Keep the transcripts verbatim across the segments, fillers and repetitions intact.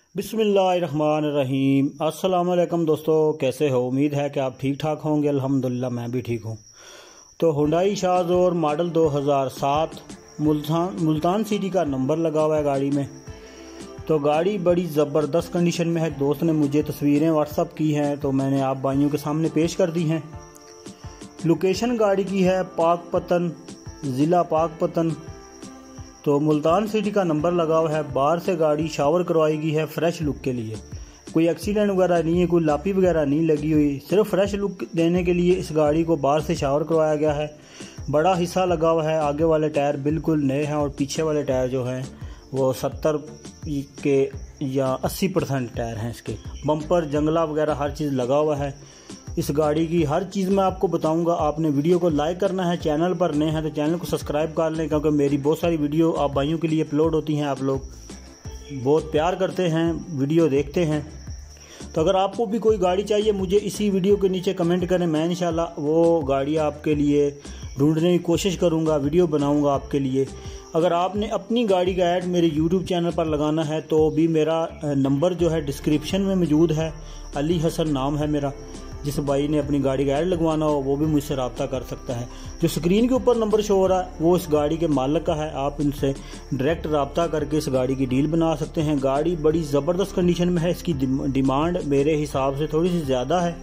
बिस्मिल्लाहिर्रहमानिर्रहीम। अस्सलाम वालेकुम दोस्तों, कैसे हो? उम्मीद है कि आप ठीक ठाक होंगे। अल्हम्दुलिल्लाह मैं भी ठीक हूँ। तो हुंडई शाज़ोर मॉडल दो हज़ार सात मुल्तान मुल्तान सिटी का नंबर लगा हुआ है गाड़ी में। तो गाड़ी बड़ी ज़बरदस्त कंडीशन में है। दोस्त ने मुझे तस्वीरें व्हाट्सअप की हैं तो मैंने आप भाइयों के सामने पेश कर दी हैं। लोकेशन गाड़ी की है पाकपतन, ज़िला पाकपतन। तो मुल्तान सिटी का नंबर लगा हुआ है। बाहर से गाड़ी शावर करवाई गई है फ्रेश लुक के लिए। कोई एक्सीडेंट वगैरह नहीं है, कोई लापी वगैरह नहीं लगी हुई। सिर्फ फ्रेश लुक देने के लिए इस गाड़ी को बाहर से शावर करवाया गया है। बड़ा हिस्सा लगा हुआ है। आगे वाले टायर बिल्कुल नए हैं और पीछे वाले टायर जो हैं वो सत्तर के या अस्सी परसेंट टायर हैं इसके। बम्पर जंगला वगैरह हर चीज़ लगा हुआ है। इस गाड़ी की हर चीज़ मैं आपको बताऊंगा। आपने वीडियो को लाइक करना है। चैनल पर नए हैं तो चैनल को सब्सक्राइब कर लें, क्योंकि मेरी बहुत सारी वीडियो आप भाइयों के लिए अपलोड होती हैं। आप लोग बहुत प्यार करते हैं, वीडियो देखते हैं। तो अगर आपको भी कोई गाड़ी चाहिए मुझे इसी वीडियो के नीचे कमेंट करें। मैं इंशाल्लाह वो गाड़ी आपके लिए ढूंढने की कोशिश करूँगा, वीडियो बनाऊँगा आपके लिए। अगर आपने अपनी गाड़ी का ऐड मेरे यूट्यूब चैनल पर लगाना है तो भी मेरा नंबर जो है डिस्क्रिप्शन में मौजूद है। अली हसन नाम है मेरा। जिस भाई ने अपनी गाड़ी का ऐड लगवाना हो वो भी मुझसे रब्ता कर सकता है। जो स्क्रीन के ऊपर नंबर शो हो रहा है वो इस गाड़ी के मालिक का है। आप इनसे डायरेक्ट रब्ता करके इस गाड़ी की डील बना सकते हैं। गाड़ी बड़ी ज़बरदस्त कंडीशन में है। इसकी डिमांड मेरे हिसाब से थोड़ी सी ज़्यादा है,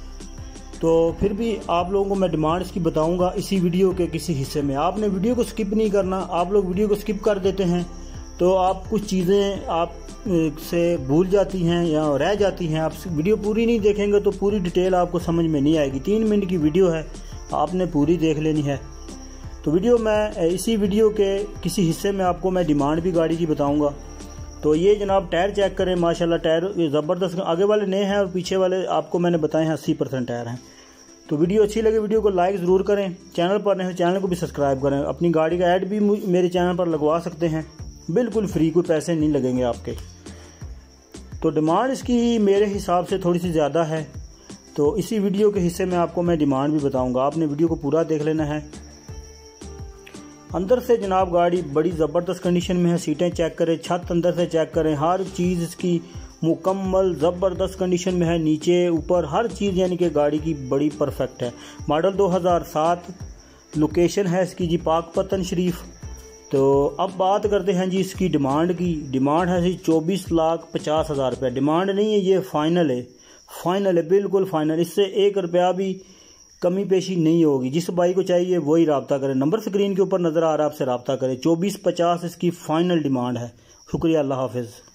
तो फिर भी आप लोगों को मैं डिमांड इसकी बताऊंगा इसी वीडियो के किसी हिस्से में। आपने वीडियो को स्किप नहीं करना। आप लोग वीडियो को स्किप कर देते हैं तो आप कुछ चीज़ें आप से भूल जाती हैं या रह जाती हैं। आप वीडियो पूरी नहीं देखेंगे तो पूरी डिटेल आपको समझ में नहीं आएगी। तीन मिनट की वीडियो है, आपने पूरी देख लेनी है। तो वीडियो मैं इसी वीडियो के किसी हिस्से में आपको मैं डिमांड भी गाड़ी की बताऊंगा। तो ये जनाब टायर चेक करें, माशाल्लाह टायर ज़बरदस्त। आगे वाले नए हैं और पीछे वाले आपको मैंने बताए हैं अस्सी परसेंट टायर हैं। तो वीडियो अच्छी लगे वीडियो को लाइक ज़रूर करें। चैनल पर नए हैं चैनल को भी सब्सक्राइब करें। अपनी गाड़ी का ऐड भी मेरे चैनल पर लगवा सकते हैं, बिल्कुल फ्री, कोई पैसे नहीं लगेंगे आपके। तो डिमांड इसकी मेरे हिसाब से थोड़ी सी ज़्यादा है, तो इसी वीडियो के हिस्से में आपको मैं डिमांड भी बताऊंगा। आपने वीडियो को पूरा देख लेना है। अंदर से जनाब गाड़ी बड़ी ज़बरदस्त कंडीशन में है। सीटें चेक करें, छत अंदर से चेक करें, हर चीज़ इसकी मुकम्मल ज़बरदस्त कंडीशन में है। नीचे ऊपर हर चीज़ यानी कि गाड़ी की बड़ी परफेक्ट है। मॉडल दो हज़ार सात, लोकेशन है इसकी जी पाकपतन शरीफ। तो अब बात करते हैं जी इसकी डिमांड की। डिमांड है जी चौबीस लाख पचास हज़ार रुपये। डिमांड नहीं है, ये फाइनल है, फाइनल है, बिल्कुल फाइनल। इससे एक रुपया भी कमी पेशी नहीं होगी। जिस भाई को चाहिए वही रब्ता करें। नंबर स्क्रीन के ऊपर नज़र आ रहा है, आपसे रब्ता करें। चौबीस पचास इसकी फाइनल डिमांड है। शुक्रिया, अल्लाह हाफिज़।